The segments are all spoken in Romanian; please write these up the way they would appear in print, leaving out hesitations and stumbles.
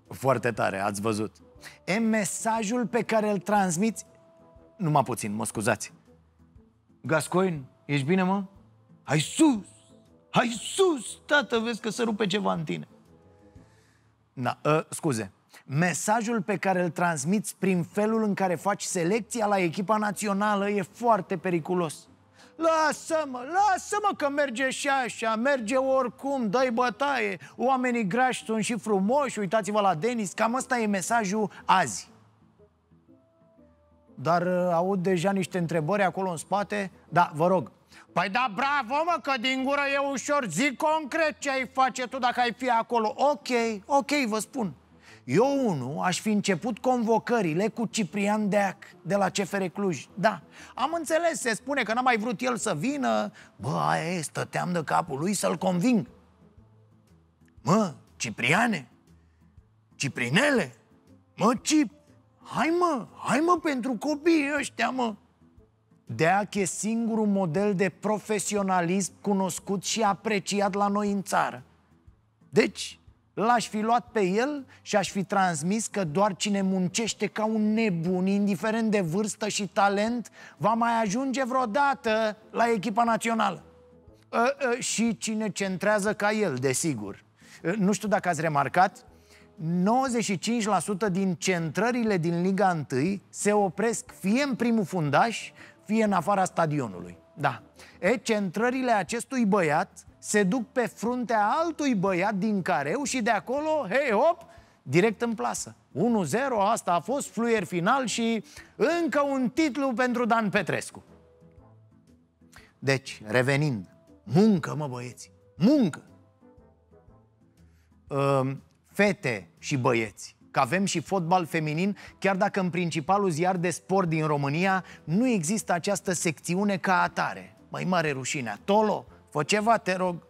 Foarte tare, ați văzut. E mesajul pe care îl transmiți. Numai puțin, mă scuzați. Gascoigne, ești bine, mă? Hai sus! Hai sus, tată, vezi că se rupe ceva în tine. Da, scuze. Mesajul pe care îl transmiți prin felul în care faci selecția la echipa națională e foarte periculos. Lasă-mă că merge și așa, merge oricum, dă-i bătaie. Oamenii grași sunt și frumoși, uitați-vă la Denis. Cam ăsta e mesajul azi. Dar aud deja niște întrebări acolo în spate. Da, vă rog. Păi da, bravo, mă, că din gură e ușor. Zic concret ce ai face tu dacă ai fi acolo. Ok, vă spun. Eu, unul, aș fi început convocările cu Ciprian Deac de la CFR Cluj. Da, am înțeles, se spune că n-a mai vrut el să vină. Bă, aia e, stăteam de capul lui să-l conving. Mă, Cipriane, Ciprinele, mă, Cip, hai mă, pentru copiii ăștia, mă. Deac e singurul model de profesionalism cunoscut și apreciat la noi în țară. Deci, l-aș fi luat pe el și aș fi transmis că doar cine muncește ca un nebun, indiferent de vârstă și talent, va mai ajunge vreodată la echipa națională. Și cine centrează ca el, desigur. Nu știu dacă ați remarcat, 95% din centrările din Liga 1 se opresc fie în primul fundaș, fie în afara stadionului. Da. Centrările acestui băiat se duc pe fruntea altui băiat din Careu și de acolo, hei hop, direct în plasă. 1-0, asta a fost fluier final și încă un titlu pentru Dan Petrescu. Deci, revenind, muncă, mă, băieți, muncă! Fete și băieți, că avem și fotbal feminin, chiar dacă în principalul ziar de sport din România nu există această secțiune ca atare. Mai mare rușinea. Tolo, fă ceva, te rog.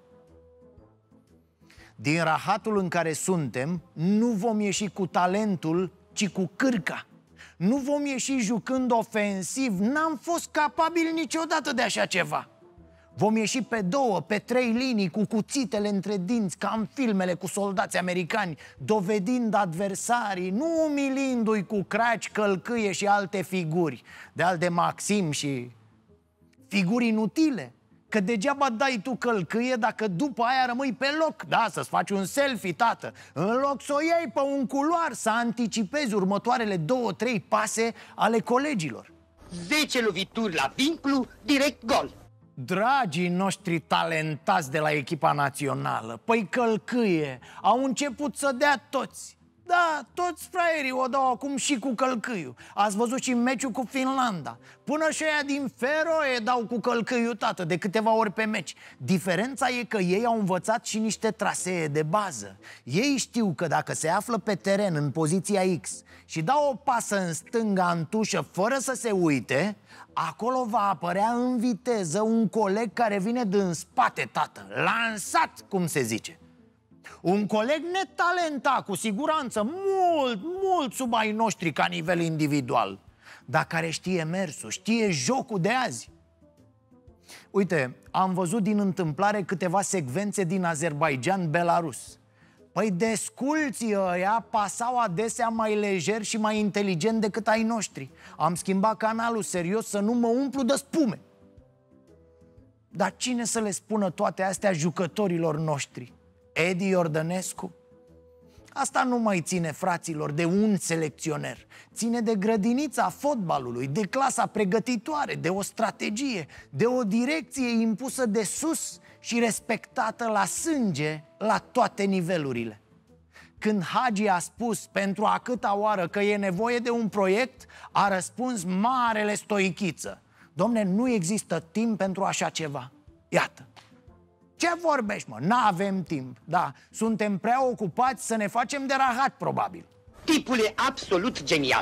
Din rahatul în care suntem, nu vom ieși cu talentul, ci cu cârca. Nu vom ieși jucând ofensiv. N-am fost capabili niciodată de așa ceva. Vom ieși pe 2, pe 3 linii, cu cuțitele între dinți, ca în filmele cu soldați americani, dovedind adversarii, nu umilindu-i cu craci, călcâie și alte figuri, de al de Maxim și figuri inutile. Că degeaba dai tu călcâie dacă după aia rămâi pe loc. Da, să-ți faci un selfie, tată. În loc să o iei pe un culoar, să anticipezi următoarele 2-3 pase ale colegilor. 10 lovituri la vinclu, direct gol. Dragii noștri talentați de la echipa națională, păi călcâie, au început să dea toți. Da, toți fraierii o dau acum și cu călcâiul. Ați văzut și meciul cu Finlanda. Până și aia din Feroe dau cu călcâiul, tată, de câteva ori pe meci. Diferența e că ei au învățat și niște trasee de bază. Ei știu că dacă se află pe teren în poziția X și dau o pasă în stânga în tușă fără să se uite, acolo va apărea în viteză un coleg care vine din spate, tată, lansat, cum se zice. Un coleg netalentat, cu siguranță, mult sub ai noștri ca nivel individual, dar care știe mersul, știe jocul de azi. Uite, am văzut din întâmplare câteva secvențe din Azerbaijan-Belarus. Păi desculții ăia pasau adesea mai lejer și mai inteligent decât ai noștri. Am schimbat canalul serios să nu mă umplu de spume. Dar cine să le spună toate astea jucătorilor noștri? Edi Iordănescu? Asta nu mai ține, fraților, de un selecționer. Ține de grădinița fotbalului, de clasa pregătitoare, de o strategie, de o direcție impusă de sus și respectată la sânge la toate nivelurile. Când Hagi a spus pentru a câta oară că e nevoie de un proiect, a răspuns marele Stoichiță: domne, nu există timp pentru așa ceva. Iată. Ce vorbești, mă? N-avem timp. Da, suntem prea ocupați să ne facem de rahat, probabil. Tipul e absolut genial.